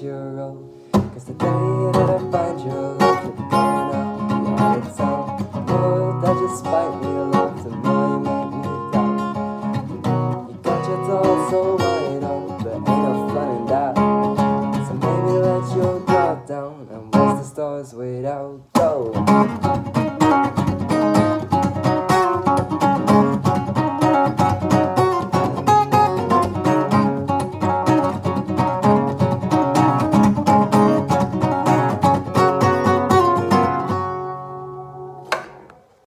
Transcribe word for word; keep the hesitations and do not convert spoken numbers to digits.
your road. Cause the day that I find your love, you're going out beyond the town. Lord, that you spite me, love, the more you make me down. You got your door so wide open, but ain't no fun in that. So maybe let your guard down and watch the stars wait out. Go!